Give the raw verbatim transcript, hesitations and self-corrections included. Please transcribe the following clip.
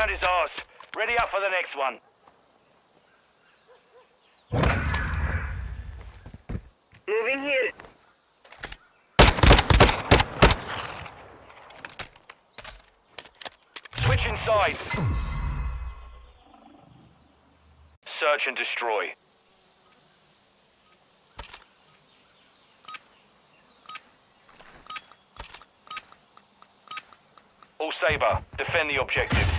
ground is ours. Ready up for the next one. Moving here. Switch inside. Search and destroy. All Sabre, defend the objective.